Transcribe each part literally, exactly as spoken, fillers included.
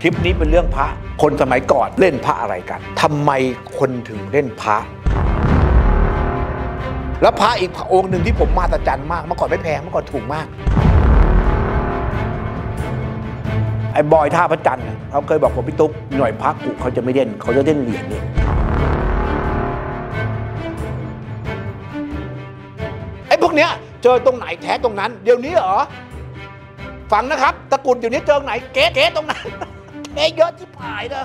คลิปนี้เป็นเรื่องพระคนสมัยก่อนเล่นพระอะไรกันทำไมคนถึงเล่นพระแล้วพระอีกองค์หนึ่งที่ผมมาตะจันมากเมื่อก่อนไม่แพงเมื่อก่อนถูกมากไอ้บอยท่าพระจันทร์เขาเคยบอกผมพี่ตุ๊กหน่วยพระกุเขาจะไม่เล่นเขาจะเล่นเหรียญนี่ไอ้พวกเนี้ยเจอตรงไหนแท้ตรงนั้นเดี๋ยวนี้เหรอฟังนะครับตะกุดเดี๋ยวนี้เจอไหนเก๊เก๊ตรงนั้นเก๊เยอะที่ผายเลย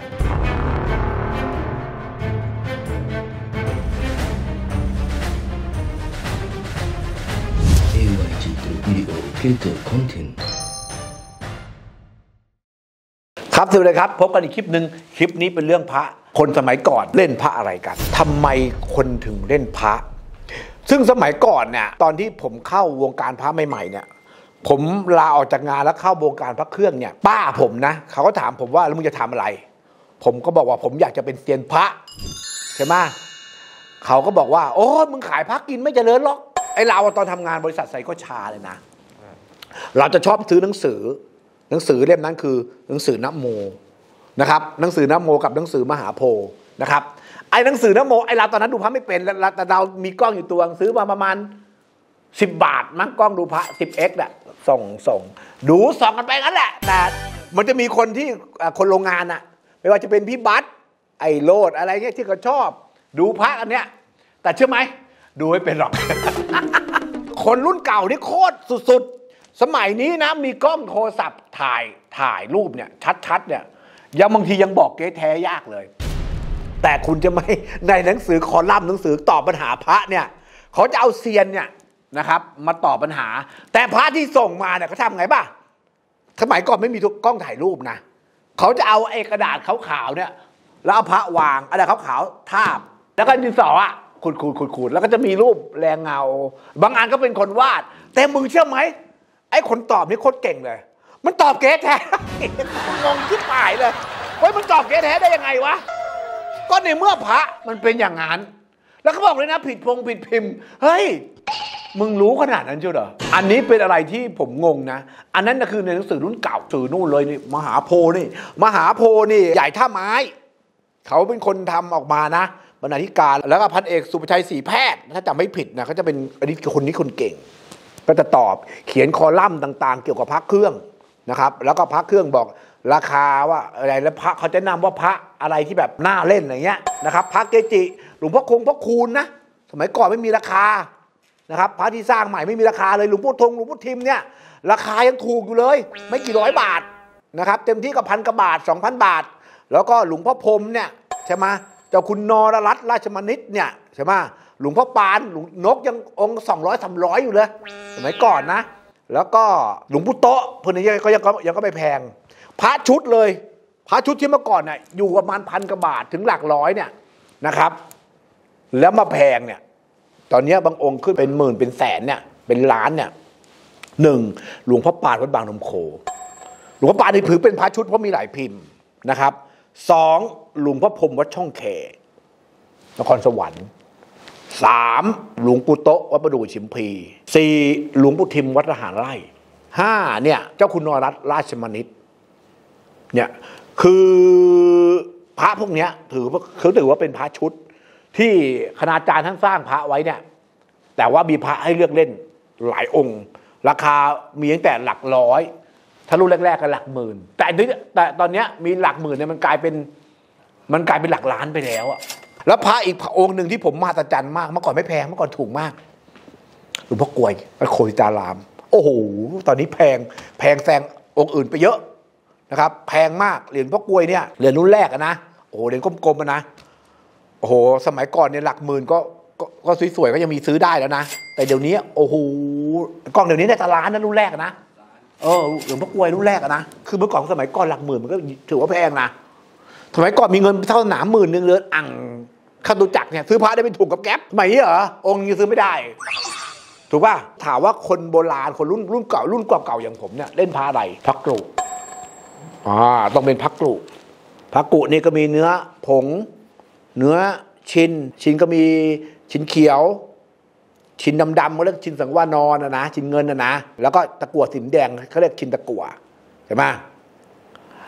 ครับสวัสดีครับพบกันอีกคลิปหนึ่งคลิปนี้เป็นเรื่องพระคนสมัยก่อนเล่นพระอะไรกันทำไมคนถึงเล่นพระซึ่งสมัยก่อนเนี่ยตอนที่ผมเข้าวงการพระใหม่ๆเนี่ยผมลาออกจากงานแล้วเข้าวงการพระเครื่องเนี่ยป้าผมนะเขาก็ถามผมว่าแล้วมึงจะทำอะไรผมก็บอกว่าผมอยากจะเป็นเซียนพระใช่ไหมเขาก็บอกว่าโอ้มึงขายพระกินไม่เจริญหรอกไอเราตอนทำงานบริษัทไซโคชาเลยนะเราจะชอบซื้อหนังสือหนังสือเล่มนั้นคือหนังสือนะโมนะครับหนังสือนะโมกับหนังสือมหาโพธิ์นะครับไอ้หนังสือนะโมไอ้เราตอนนั้นดูพระไม่เป็นแต่เรามีกล้องอยู่ตัวซื้อมาประมาณสิบบาทมั้งกล้องดูพระ สิบเอ็กซ์ น่ะส่งส่งดูส่องกันไปงั้นแหละแต่มันจะมีคนที่คนโรงงานน่ะไม่ว่าจะเป็นพี่บัสไอ้โลดอะไรเงี้ยที่เขาชอบดูพระอันเนี้ยแต่เชื่อไหมดูไม่เป็นหรอก คนรุ่นเก่านี่โคตรสุดๆสมัยนี้นะมีกล้องโทรศัพท์ถ่ายถ่ายรูปเนี่ยชัดๆเนี่ยยังบางทียังบอกเก๊แท้ยากเลยแต่คุณจะไม่ในหนังสือคอลัมน์หนังสือตอบปัญหาพระเนี่ยเขาจะเอาเซียนเนี่ยนะครับมาตอบปัญหาแต่พระที่ส่งมาเนี่ยเขาทำไงป่ะสมัยก่อนไม่มีกล้องถ่ายรูปนะเขาจะเอาไอ้กระดาษขาวๆเนี่ยแล้วเอาพระวางอะไรขาวๆทาบแล้วก็ดินสออ่ะขูดขูดขูดขูดแล้วก็จะมีรูปแรงเงาบางอันก็เป็นคนวาดแต่มึงเชื่อไหมไอ้คนตอบนี่โคตรเก่งเลยมันตอบเก๊แท้งงที่ป่ายเลยเฮ้ยมันตอบเก๊แท้ได้ยังไงวะก็ในเมื่อพระมันเป็นอย่างนั้นแล้วเขาบอกเลยนะผิดพงผิดพิมพ์เฮ้ยมึงรู้ขนาดนั้นเชียวเหรออันนี้เป็นอะไรที่ผมงงนะอันนั้นนะคือในหนังสือรุ่นเก่าสื่อนู่นเลยนี่มหาโพธิ์นี่มหาโพธิ์นี่ใหญ่ท่าไม้เขาเป็นคนทำออกมานะบรรณาธิการแล้วก็พันเอกสุภชัยศรีแพทย์ถ้าจำไม่ผิดนะเขาจะเป็นอันนี้คนนี้คนเก่งก็จะตอบเขียนคอลัมน์ต่างๆเกี่ยวกับพระเครื่องนะครับแล้วก็พระเครื่องบอกราคาว่าอะไรแล้วพระเขาจะนำว่าพระอะไรที่แบบน่าเล่นอย่างเงี้ยนะครับพระเกจิหลวงพ่อคงพ่อคูณนะสมัยก่อนไม่มีราคานะครับพระที่สร้างใหม่ไม่มีราคาเลยหลวงพ่อทงหลวงพ่อทิมเนี่ยราคายังถูกอยู่เลยไม่กี่ร้อยบาทนะครับเต็มที่ก็พันกว่าบาท สองพัน บาทแล้วก็หลวงพ่อพรหมเนี่ยใช่ไหมเจ้าคุณนรรัตน์ราชมณิตเนี่ยใช่ไหมหลวงพ่อปานหลวงนกยังองค์สองร้อยสามร้อยอยู่เลยสมัยก่อนนะแล้วก็หลวงปู่โตะพวกนี้ก็ยังก็ยังก็ไม่แพงพระชุดเลยพระชุดที่เมื่อก่อนเนี่ยอยู่ประมาณพันกว่าบาทถึงหลักร้อยเนี่ยนะครับแล้วมาแพงเนี่ยตอนนี้บางองค์ขึ้นเป็นหมื่นเป็นแสนเนี่ยเป็นล้านเนี่ยหนึ่งหลวงพ่อปานวัดบางนมโคหลวงพ่อปานนี่ถือเป็นพระชุดเพราะมีหลายพิมพ์นะครับสองหลวงพ่อพรหมวัดช่องแคนครสวรรค์สามหลวงปู่โตะวัดประดู่ชิมพีสี่หลวงปู่ทิมวัดทหารไร่ห้าเนี่ยเจ้าคุณนรรัตน์ราชมณิตเนี่ยคือพระพวกนี้ถือว่าเขาถือว่าเป็นพระชุดที่คณาจารย์ท่านสร้างพระไว้เนี่ยแต่ว่ามีพระให้เลือกเล่นหลายองค์ราคามีตั้งแต่หลักร้อยถ้ารุ่นแรกๆก็หลักหมื่นแต่แต่ตอนนี้มีหลักหมื่นเนี่ยมันกลายเป็นมันกลายเป็นหลักล้านไปแล้วอะแล้วพระอีกองค์หนึ่งที่ผมมาตะจันมากเมื่อก่อนไม่แพงเมื่อก่อนถูกมากหลวงพ่อกลวยวัดโคสิตารามโอ้โหตอนนี้แพงแพงแซงองค์อื่นไปเยอะนะครับแพงมากเหรียญพ่อกลวยเนี่ยเหรียญรุ่นแรกนะโอ้โหเหรียญกลมๆนะโอ้โหสมัยก่อนเนี่ยหลักหมื่นก็ก็สวยๆก็ยังมีซื้อได้แล้วนะแต่เดี๋ยวนี้โอ้โหกล้องเดี๋ยวนี้ในตลาดนะรุ่นแรกนะเออเหรียญพ่อกลวยรุ่นแรกนะคือเมื่อก่อนสมัยก่อนหลักหมื่นมันก็ถือว่าแพงนะสมัยก่อนมีเงินเท่าหนาหมื่นนึงเลยอ่างข้าตุจักเนี่ยซื้อพระได้เป็นถุงกับแก๊ปใหม่เหรอองค์นี้ซื้อไม่ได้ถูกป่ะถามว่าคนโบราณคนรุ่นรุ่นเก่ารุ่นเก่าๆอย่างผมเนี่ยเล่นพระอะไรพระกรุอ่าต้องเป็นพระกรุพระกรุนี่ก็มีเนื้อผงเนื้อชิ้นชิ้นก็มีชิ้นเขียวชิ้นดำๆเขาเรียกชิ้นสังวานอนนะนะชิ้นเงินนะนะแล้วก็ตะกั่วสีแดงเขาเรียกชิ้นตะกั่วใช่ไหม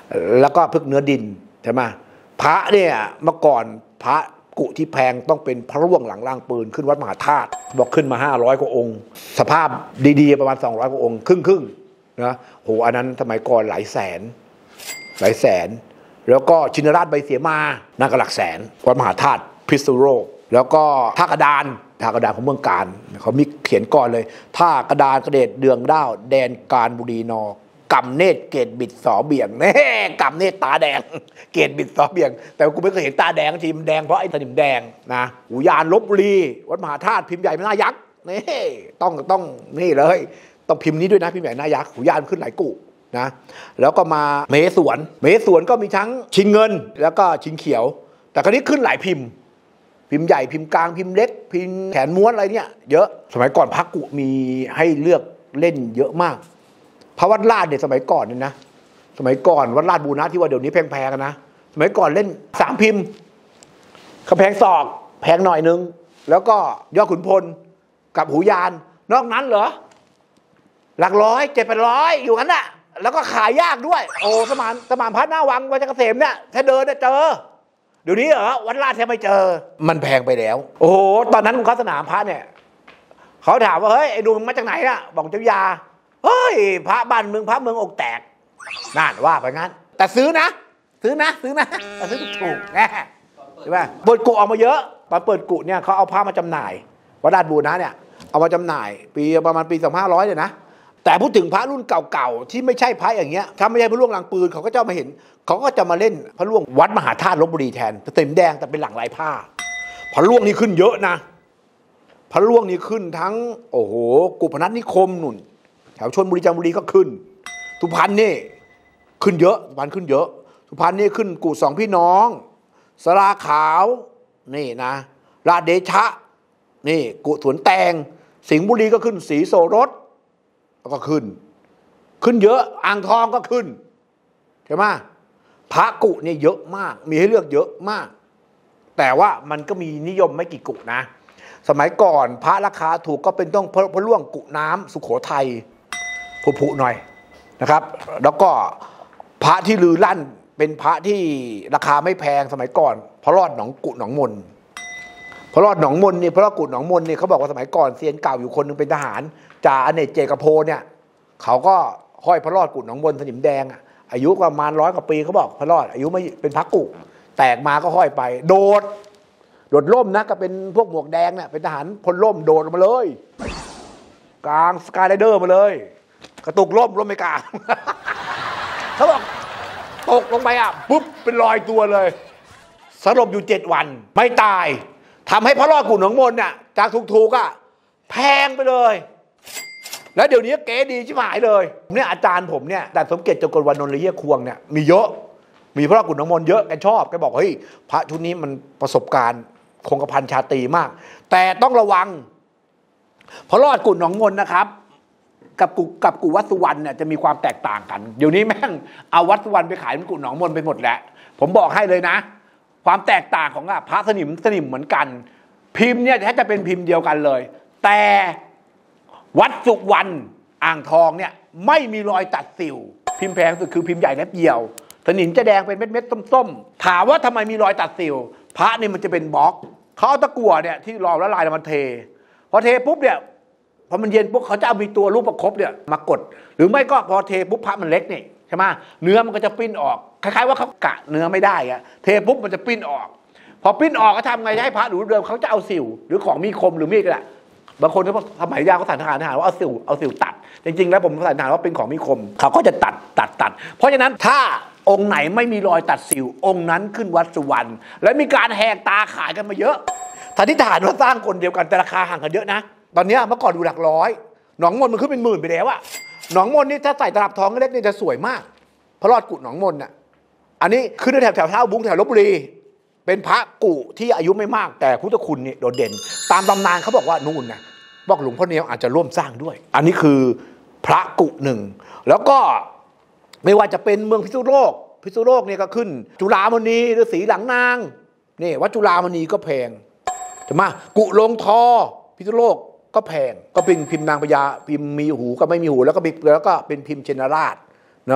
แล้วก็พึกเนื้อดินใช่ไหมพระเนี่ยเมื่อก่อนพระกุที่แพงต้องเป็นพระร่วงหลังล่างปืนขึ้นวัดมหาธาตุบอกขึ้นมาห้าร้อยกว่าองค์สภาพดีๆประมาณสองร้อยกว่าองค์ครึ่งครึ่งนะโหอันนั้นสมัยก่อนหลายแสนหลายแสนแล้วก็ชินราชใบเสียมาน่าก็หลักแสนวัดมหาธาตุพิษณุโลกแล้วก็ท่ากระดานท่ากระดานของเมืองการเขามีเขียนก่อนเลยท่ากระดานกระเดชเดืองด้าวแดนการบุรีนอกำเนตรเกตบิดสอเบี่ยงแน่กำเนตรตาแดงเกตบิดสอเบี่ยงแต่กูไม่เคยเห็นตาแดงทีมแดงเพราะไอ้สนิมแดงนะอุยานลพบุรีวัดมหาธาตุพิมพ์ใหญ่หน้ายักษ์นี่ต้องต้องนี่เลยต้องพิมพ์นี้ด้วยนะพิมพ์ใหญ่หน้ายักษ์อุยานขึ้นหลายกุนะแล้วก็มาเมสวนเมสวนก็มีทั้งชิงเงินแล้วก็ชิงเขียวแต่คราวนี้ขึ้นหลายพิมพ์พิมพ์ใหญ่พิมพ์กลางพิมพ์เล็กพิมพ์แขนม้วนอะไรเนี่ยเยอะสมัยก่อนพระกุมีให้เลือกเล่นเยอะมากพระวัดลาดเนี่ยสมัยก่อนเนี่ยนะสมัยก่อนวัดลาดบูรณะที่ว่าเดี๋ยวนี้แพงๆนะสมัยก่อนเล่นสามพิมพ์กำแพงศอกแพงหน่อยนึงแล้วก็ยอดขุนพลกับหูยานนอกนั้นเหรอหลักร้อยเจ็ดเป็นร้อยอยู่นั้นน่ะแล้วก็ขายยากด้วยโอ้สมานสมานพัฒหน้าวังวัดเกษมเนี่ยถ้าเดินเนี่ยเจอเดี๋ยวนี้เหรอวัดลาดแทบไม่เจอมันแพงไปแล้วโอ้โหตอนนั้นคุณเข้าสนามพระเนี่ยเขาถามว่าเฮ้ยไอ้ดูมึงมาจากไหนน่ะบอกเจ้ายาเฮ้ยพระบ้านเมืองพระเมืองอกแตกนั่นว่าไปงั้นแต่ซื้อนะซื้อนะซื้อนะแต่ซื้อถูกแน่ใช่ไหมเปิดกุออกมาเยอะตอนเปิดกุเนี่ยเขาเอาพระมาจำหน่ายวัดลาดบูรณะเนี่ยเอามาจำหน่ายปีประมาณปีสองพันห้าร้อยเนี่ยนะแต่พูดถึงพระรุ่นเก่าๆที่ไม่ใช่พระอย่างเงี้ยถ้าไม่ใช่พระล่วงหลังปืนเขาก็จะมาเห็นเขาก็จะมาเล่นพระล่วงวัดมหาธาตุลพบุรีแทนเต็มแดงแต่เป็นหลังลายผ้าพระล่วงนี่ขึ้นเยอะนะพระล่วงนี่ขึ้นทั้งโอ้โหกุพนัสนิคมหนุนแถวชลบุรีจันทบุรีก็ขึ้นสุพรรณนี่ขึ้นเยอะสุพรรณขึ้นเยอะสุพรรณนี่ขึ้นกุสองพี่น้องสลาขาวนี่นะราชเดชะนี่กุสวนแตงสิงห์บุรีก็ขึ้นศรีโสรสแล้วก็ขึ้นขึ้นเยอะอ่างทองก็ขึ้นใช่ไหมพระกุเนี่ยเยอะมากมีให้เลือกเยอะมากแต่ว่ามันก็มีนิยมไม่กี่กุนะสมัยก่อนพระราคาถูกก็เป็นต้องพระล่วงกุน้ำสุโขทัยผุๆหน่อยนะครับแล้วก็พระที่ลือลั่นเป็นพระที่ราคาไม่แพงสมัยก่อนพระรอดหนองกุหนองมนพระรอดหนองมนนี่พระรอดกุหนองมนนี่เขาบอกว่าสมัยก่อนเซียนเก่าอยู่คนนึงเป็นทหารจ่าอเนกเจกโพเนี่ยเขาก็ห้อยพระรอดกุหนองมนสนิมแดงอะอายุประมาณร้อยกว่าปีเขาบอกพระรอดอายุไม่เป็นพระกุแตกมาก็ห้อยไปโดดโดดล่มนะก็เป็นพวกหมวกแดงเนี่ยเป็นทหารพลล่มโดดมาเลยกลางสกายไรเดอร์มาเลยกระตุกล่มล่มไม่กลางเขาบอกตกลงไปอ่ะปุ๊บเป็นรอยตัวเลยสลบอยู่เจ็ดวันไม่ตายทำให้พระรอดกุหนองมนเนี่ยจากถูกๆอ่ะแพงไปเลยแล้วเดี๋ยวนี้เก๋ดีชิบหายเลยเนี่ยอาจารย์ผมเนี่ยแต่สมเกียรติจงกรวรรณนนท์เยี่ยควงเนี่ยมีเยอะมีพระรอดกุหนองมนเยอะแกชอบแกบอกเฮ้ยพระชุดนี้มันประสบการณ์คงกระพันชาตรีมากแต่ต้องระวังพระรอดกุหนองมนนะครับกับกุกับกุวัดสุวรรณเนี่ยจะมีความแตกต่างกันเดี๋ยวนี้แม่งเอาวัดสุวรรณไปขายเป็นกุหนองมนไปหมดแล้วผมบอกให้เลยนะความแตกต่างของอะพระสนิมสนิมเหมือนกันพิมพ์เนี่ยแทบจะเป็นพิมพ์เดียวกันเลยแต่วัดสุวรรณอ่างทองเนี่ยไม่มีรอยตัดสิวพิมพ์แพงสุดคือพิมพ์ใหญ่และเดี่ยวสนิมจะแดงเป็นเม็ดๆส้มๆถามว่าทำไมมีรอยตัดสิวพระนี่มันจะเป็นบล็อกเขาเอาตะกั่วเนี่ยที่รอละลายมันเทพอเทปุ๊บเนี่ยพอมันเย็นปุ๊บเขาจะเอามีตัวรูปประคบเนี่ยมากดหรือไม่ก็พอเทปุ๊บพระมันเล็กนี่ใช่ไหมเนื้อมันก็จะปิ้นออกคล้ายๆว่าเขากะเนื้อไม่ได้อะเทปุ๊บมันจะปิ้นออกพอปิ้นออกก็ทำไงให้พระดูเดิมเขาจะเอาสิวหรือของมีคมหรือมีดก็ได้บางคนเขาสมัยยาวเขาสันนิษฐานว่าเอาสิวเอาสิวตัดจริงๆแล้วผมสันนิษฐานว่าเป็นของมีคมเขาก็จะตัดตัดตัดเพราะฉะนั้นถ้าองค์ไหนไม่มีรอยตัดสิวองค์นั้นขึ้นวัดสุวรรณและมีการแหกตาขายกันมาเยอะสันนิษฐานว่าสร้างคนเดียวกันแต่ราคาห่างกันเยอะนะตอนนี้เมื่อก่อนดูหลักร้อยหนองมนมันขึ้นเป็นหมื่นไปแล้วอะหนองมนนี่ถ้าใส่ตลับทองเล็กนี่จะสวยมากพระรอดกุหนองมนน่ะอันนี้ขึ้นในแถวแถวเท้าบุ้งแถวลพบุรีเป็นพระกุที่อายุไม่มากแต่พุทธคุณนี่โดดเด่นตามตำนานเขาบอกว่านู่นนะบอกหลวงพ่อเนียวอาจจะร่วมสร้างด้วยอันนี้คือพระกุหนึ่งแล้วก็ไม่ว่าจะเป็นเมืองพิษณุโลกพิษณุโลกเนี่ยก็ขึ้นจุฬามณีหรือศรีหลังนางนี่วัดจุฬามณีก็แพงใช่ไหมกุลงทอพิษณุโลกก็แพงก็เป็นพิมพ์นางพญาพิมพ์มีหูก็ไม่มีหูแล้วก็แล้วก็เป็นพิมพ์เชนราชเนาะ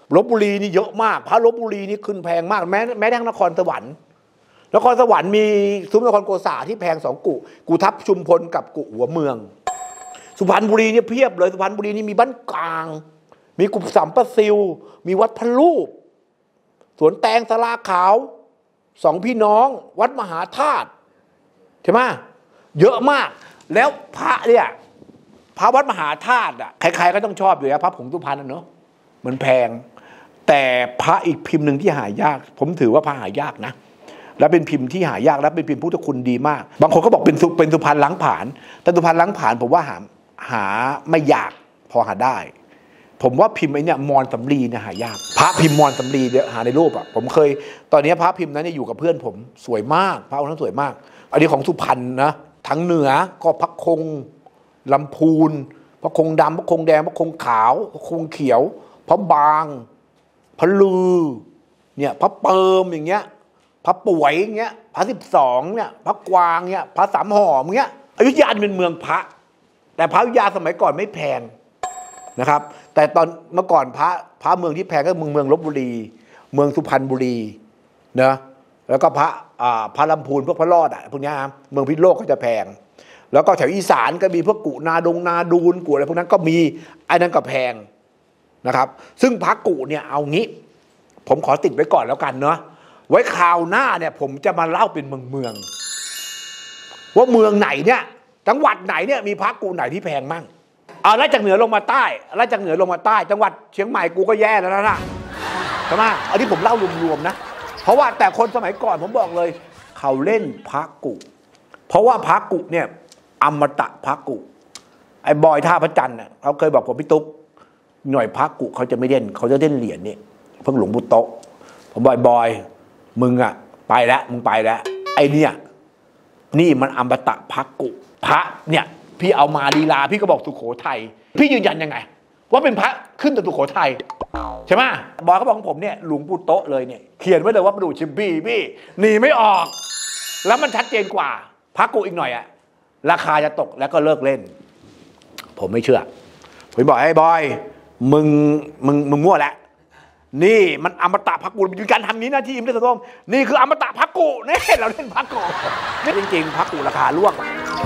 ลพบุรีนี่เยอะมากพระลพบุรีนี่ขึ้นแพงมากแม้แม้ทั้งนครสวรรค์นครสวรรค์มีซุ้มนครโกษาที่แพงสองกุกุทับชุมพลกับกุหัวเมืองสุพรรณบุรีเนี่ยเพียบเลยสุพรรณบุรีนี่มีบ้านกลางมีกุสัมปซิลมีวัดพระลูกสวนแตงสลาขาวสองพี่น้องวัดมหาธาตุใช่ไหมเยอะมากแล้วพระเนี่ยพระวัดมหาธาตุอ่ะใครๆก็ต้องชอบอยู่แล้วพระผงสุพรรณเนอะมันแพงแต่พระอีกพิมพ์หนึ่งที่หายากผมถือว่าพระหายากนะแล้วเป็นพิมพ์ที่หายากแล้วเป็นพิมพ์พุทธคุณดีมากบางคนก็บอกเป็นสุเป็นสุพรรณล้างผลาญแต่สุพรรณล้างผลาญผมว่าหาหาไม่ยากพอหาได้ผมว่าพิมพ์ไอ้เนี่ยมอนสำลีเนี่ยหายากพระพิมพ์มอนสำลีเนี่ยหาในรูปอ่ะผมเคยตอนนี้พระพิมพ์นั้นเนี่ยอยู่กับเพื่อนผมสวยมากพระองค์นั้นสวยมากอันนี้ของสุพรรณนะทางเหนือก็พระคงลำพูนพระคงดำพระคงแดงพระคงขาวพระคงเขียวพระบางพระลือเนี่ยพระเปิมอย่างเงี้ยพระป่วยอย่างเงี้ยพระสิบสองเนี่ยพระกวางเนี่ยพระสามหอมเงี้ยอยุธยาเป็นเมืองพระแต่พระอยุธยาสมัยก่อนไม่แพงนะครับแต่ตอนเมื่อก่อนพระพระเมืองที่แพงก็เมืองเมืองลพบุรีเมืองสุพรรณบุรีนะแล้วก็พระอ่าพระลำพูนพวกพระรอดอ่ะพวกนี้ครับเมืองพิษณุโลกก็จะแพงแล้วก็แถวอีสานก็มีพวกกุนาดงนาดูนกุอะไรพวกนั้นก็มีไอ้นั่นก็แพงนะครับซึ่งพระกุเนี่ยเอางี้ผมขอติดไว้ก่อนแล้วกันเนาะไว้คราวหน้าเนี่ยผมจะมาเล่าเป็นเมืองเมืองว่าเมืองไหนเนี่ยจังหวัดไหนเนี่ยมีพระกุไหนที่แพงมั่งเอาไล่จากเหนือลงมาใต้ไล่จากเหนือลงมาใต้จังหวัดเชียงใหม่กูก็แย่แล้วนะใช่ไหมอันนี้ผมเล่ารวมๆนะเพราะว่าแต่คนสมัยก่อนผมบอกเลยเขาเล่นพระกุเพราะว่าพระกุเนี่ยอมตะพระกุไอ้บอยท่าพระจันทร์เนี่ยเขาเคยบอกผมพี่ตุ๊กหน่วยพระกุเขาจะไม่เล่นเขาจะเล่นเหรียญนี่เพิ่งหลวงปู่โตผมบอยบอยมึงอะไปแล้วมึงไปแล้วไอ้เนี่ยนี่มันอมตะพระกุพระเนี่ยพี่เอามาลีลาพี่ก็บอกสุโขทัยพี่ยืนยันยังไงว่าเป็นพระขึ้นจากสุโขทัยใช่ไหมบอยเขาบอกของผมเนี่ยหลวงปู่โตเลยเนี่ยเขียนไว้เลยว่าประดู่ชิมบี้พี่หนีไม่ออกแล้วมันชัดเจนกว่าพระกุอีกหน่อยอะราคาจะตกแล้วก็เลิกเล่นผมไม่เชื่อผมบอกให้บอยมึงมึงมึงมั่วแล้วนี่มันอมตะพระกุมีการทำนี้นะที่อิมได้สะท้อนนี่คืออมตะพระกุนี่เราเล่นพระกุจริงๆพระกุราคาล่วง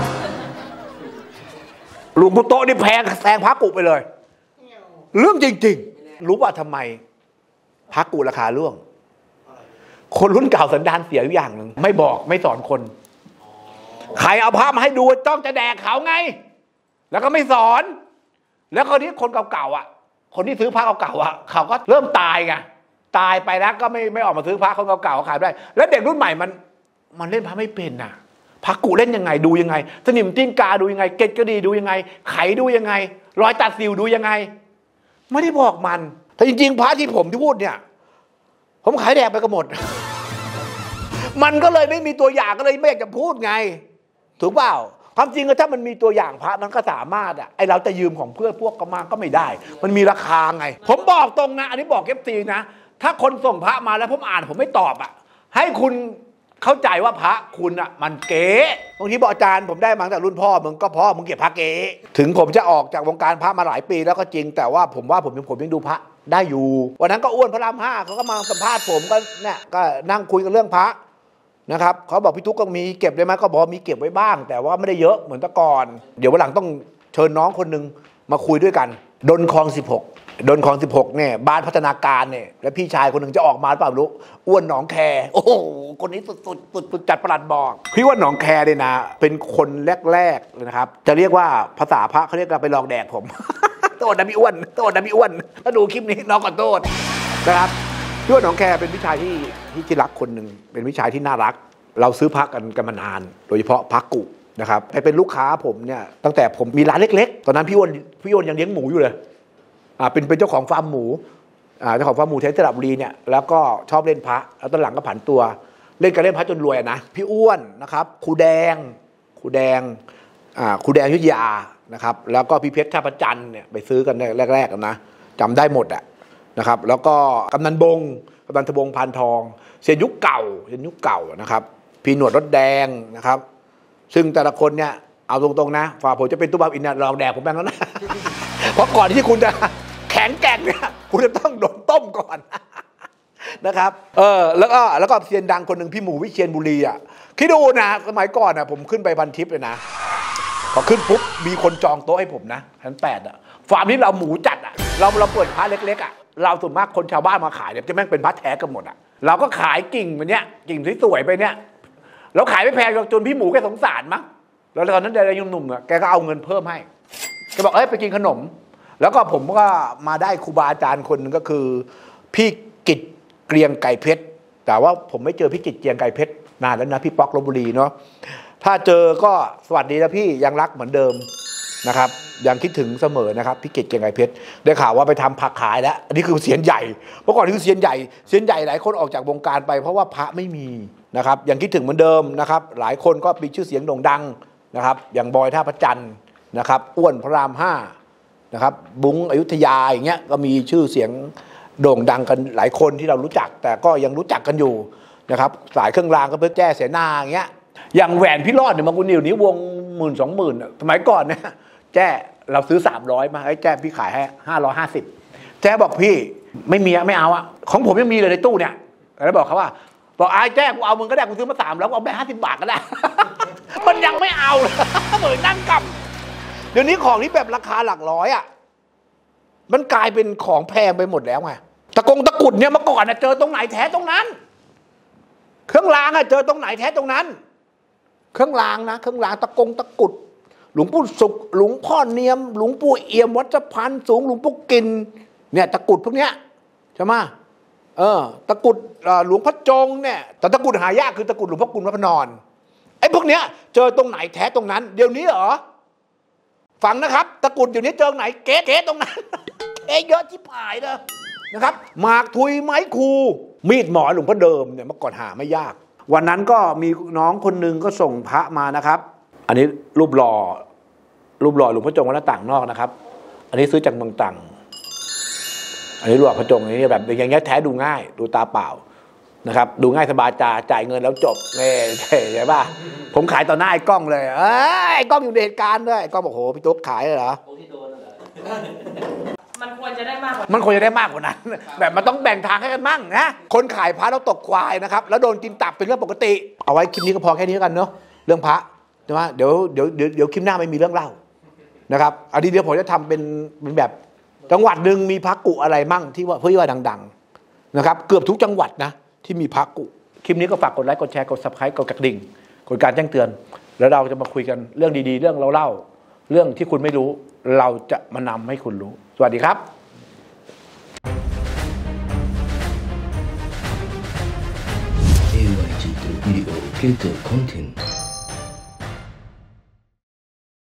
หลวงปู่โตนี่แพงแซงพระกุไปเลยเรื่องจริงๆรู้ว่าทำไมพระกุราคาล่วงคนรุ่นเก่าสันดานเสียอยู่อย่างหนึ่งไม่บอกไม่สอนคนใครเอาพระมาให้ดูต้องจะแดกเขาไงแล้วก็ไม่สอนแล้วคนนี้คนเก่าๆอ่ะคนที่ซื้อพระเก่าๆอ่ะเขาก็เริ่มตายไงตายไปแล้วก็ไม่ไม่ออกมาซื้อพระคนเก่าๆขายได้แล้วเด็กรุ่นใหม่มันมันเล่นพระไม่เป็นน่ะพระกุเล่นยังไงดูยังไงสนิมติ้งกาดูยังไงเกศกระดีดูยังไงไขดูยังไงรอยตัดสิวดูยังไงไม่ได้บอกมันแต่จริงๆพระที่ผมที่พูดเนี่ยผมขายแดกไปก็หมดมันก็เลยไม่มีตัวอย่างก็เลยไม่อยากจะพูดไงถูกเปล่าความจริงก็ถ้ามันมีตัวอย่างพระมันก็สามารถอ่ะไอเราจะยืมของเพื่อนพวกก็มาก็ไม่ได้มันมีราคาไงผมบอกตรงนะอันนี้บอกเอฟซีนะถ้าคนส่งพระมาแล้วผมอ่านผมไม่ตอบอ่ะให้คุณเข้าใจว่าพระคุณอ่ะมันเก๋บางทีบอกอาจารย์ผมได้มาตั้งแต่รุ่นพ่อมึงก็พ่อมึงเก็บพระเก๋ถึงผมจะออกจากวงการพระมาหลายปีแล้วก็จริงแต่ว่าผมว่าผมยังผมยังดูพระได้อยู่วันนั้นก็อ้วนพระรามห้าเขาก็มาสัมภาษณ์ผมก็เนี่ยก็นั่งคุยกันเรื่องพระนะครับเขาบอกพี่ทุกก็มีเก็บได้ไหมก็บอกมีเก็บไว้บ้างแต่ว่าไม่ได้เยอะเหมือนแต่ก่อนเดี๋ยววันหลังต้องเชิญน้องคนหนึ่งมาคุยด้วยกันดนคลองสิบหกดนคลองสิบหกเนี่ยบ้านพัฒนาการเนี่ยแล้วพี่ชายคนหนึ่งจะออกมาเปล่ารู้อ้วนหนองแคโอ้โหคนนี้สุดสุดสุดสุดจัดประหลัดบอกพี่ว่าหนองแคเนี่ยนะเป็นคนแรกๆเลยนะครับจะเรียกว่าภาษาพระเขาเรียกกันไปลองแดกผม โทษนะพี่อ้วนโทษนะพี่อ้วนถ้าดูคลิปนี้น้องขอโทษนะครับพี่ว่าหนองแคเป็นพี่ชายที่ที่รักคนหนึ่งเป็นพี่ชายที่น่ารักเราซื้อพระกันกันมานานโดยเฉพาะพระกุนะครับไปเป็นลูกค้าผมเนี่ยตั้งแต่ผมมีร้านเล็กๆตอนนั้นพี่อ้วนพี่อ้วนยังเลี้ยงหมูอยู่เลยอ่าเป็นเป็นเจ้าของฟาร์มหมูอ่าเจ้าของฟาร์มหมูเทสระบุรีเนี่ยแล้วก็ชอบเล่นพระแล้วตอนหลังก็ผันตัวเล่นการเล่นพระจนรวยนะพี่อ้วนนะครับครูแดงครูแดงอ่าครูแดงอยุธยานะครับแล้วก็พี่เพชรท่าพระจันทร์เนี่ยไปซื้อกันแรกๆกันนะจำได้หมดอ่ะนะครับแล้วก็กำนันบงกำนันทบงพานทองเซียนยุคเก่าเซียนยุคเก่านะครับพี่หนวดรถแดงนะครับซึ่งแต่ละคนเนี่ยเอาตรงๆนะฝ่าผมจะเป็นตุ๊บาอินเนี่ยลองแดกผมแบงแล้วนะ เพราะก่อนที่คุณจะแข็งแกร่งเนี่ยคุณจะต้องโดนตต้มก่อน นะครับเออแล้วก็แล้วก็เซียนดังคนหนึ่งพี่หมูวิเชียรบุรีอ่ะคิดดูนะสมัยก่อนอ่ะผมขึ้นไปพันทิพย์เลยนะพอขึ้นปุ๊บมีคนจองโต๊ะให้ผมนะชั้นแปดอ่ะฟาร์มนี้เราหมูจัดอ่ะเราเราเปิดพระเล็กๆอ่ะเราส่วนมากคนชาวบ้านมาขายเนี่ยจะแม่งเป็นพระแท้กันหมดอ่ะเราก็ขายกิ่งไปเนี้ยกิ่งสวยๆไปเนี้ยเราขายไม่แพงจนพี่หมูแกสงสารมั้งแล้วตอนนั้นเด็กยังหนุ่มอ่ะแกก็เอาเงินเพิ่มให้แกบอกเอ้ยไปกินขนมแล้วก็ผมก็มาได้ครูบาอาจารย์คนนึงก็คือพี่กิจเกรียงไก่เพชรแต่ว่าผมไม่เจอพี่กิจเกรียงไก่เพชรนานแล้วนะพี่ป๊อกลพบุรีเนาะถ้าเจอก็สวัสดีนะพี่ยังรักเหมือนเดิมนะครับยังคิดถึงเสมอนะครับพี่กิจเกรียงไก่เพชรได้ข่าวว่าไปทำผักขายแล้วอันนี้คือเสียนใหญ่เมื่อก่อนนี่คือเสียนใหญ่เสียนใหญ่หลายคนออกจากวงการไปเพราะว่าพระไม่มีนะครับยังคิดถึงเหมือนเดิมนะครับหลายคนก็มีชื่อเสียงโด่งดังนะครับอย่างบอยท่าพระจันทร์นะครับอ้วนพระรามห้านะครับบุ้งอยุธยาอย่างเงี้ยก็มีชื่อเสียงโด่งดังกันหลายคนที่เรารู้จักแต่ก็ยังรู้จักกันอยู่นะครับสายเครื่องรางก็เพื่อแจ้เสนาอย่างเงี้ยอย่างแหวนพี่รอดเนี่ยมาคุณนิวนี้วงหมื่นสองหมื่นสมัยก่อนเนี่ยแจ้เราซื้อสามร้อยมาไอ้แจ้พี่ขายให้ห้าร้อยห้าสิบแจ้บอกพี่ไม่มีไม่เอาอะของผมยังมีเลยในตู้เนี่ยแล้วบอกเขาว่าบอกไอ้แจ้กูเอามึงก็ได้กูซื้อมาสามแล้วกูเอาไปห้าสิบบาทก็ได้ มันยังไม่เอาเลยเหมือนนั่งกำเดี๋ยวนี้ของที่แบบราคาหลักร้อยอ่ะมันกลายเป็นของแพงไปหมดแล้วไงตะกงตะกุดเนี่ยเมื่อก่อนเจอตรงไหนแท้ตรงนั้นเครื่องรางอะเจอตรงไหนแท้ตรงนั้นเครื่องรางนะเครื่องรางตะกงตะกุดหลวงปู่สุขหลวงพ่อเนียมหลวงปู่เอี่ยมวัดสะพานสูงหลวงปู่กินเนี่ยตะกุดพวกเนี้ยใช่ไหมเออตะกุดหลวงพ่อจงเนี่ยแต่ตะกุดหายากคือตะกุดหลวงพ่อกุลวัดพระนอนไอ้พวกเนี้ยเจอตรงไหนแท้ตรงนั้นเดี๋ยวนี้เหรอฟังนะครับตะกุดเดี๋ยวนี้เจอไหนเก๊เก๊ตรงนั้นเก๊เยอะที่ผายเลยนะครับหมากทุยไม้คูมีดหมอหลวงพ่อเดิมเนี่ยเมื่อก่อนหาไม่ยากวันนั้นก็มีน้องคนหนึ่งก็ส่งพระมานะครับอันนี้รูปหล่อรูปหล่อหลวงพ่อจงวัดหน้าต่างนอกนะครับอันนี้ซื้อจากเมืองตรังอันนี้หลวงพ่อจงอันนี้แบบอย่างเงี้ยแท้ดูง่ายดูตาเปล่านะครับดูง่ายสบายตาจ่ายเงินแล้วจบเนี่ยใช่ป่ะผมขายต่อหน้าไอ้กล้องเลยเอ้ยไอ้กล้องอยู่ในเหตุการณ์ด้วยไอ้กล้องบอกโหพี่ตุ๊กขายเลยเหรอมันควรจะได้มากกว่ามันควรจะได้มากกว่านั้นแบบมันต้องแบ่งทางให้กันมั่งนะคนขายพระแล้วตกควายนะครับแล้วโดนกินตับเป็นเรื่องปกติเอาไว้คลิปนี้ก็พอแค่นี้กันเนาะเรื่องพระใช่ไหมเดี๋ยวเดี๋ยวเดี๋ยวเดี๋ยวคลิปหน้าไม่มีเรื่องเล่านะครับอันนี้เดี๋ยวผมจะทำเป็นเป็นแบบจังหวัดหนึ่งมีพระกุอะไรมั่งที่ว่าเพื่อว่าดังๆนะครับเกือบทุกจังหวัดนะที่มีพระกุคลิปนี้ก็ฝากกดไลค์กดแชร์กด ซับสไครบ์ กดกระดิ่งกดการแจ้งเตือนแล้วเราจะมาคุยกันเรื่องดีๆเรื่องเราเล่าเรื่องที่คุณไม่รู้เราจะมานำให้คุณรู้สวัสดีครับเอ วาย จี วิดีโอ Creator Content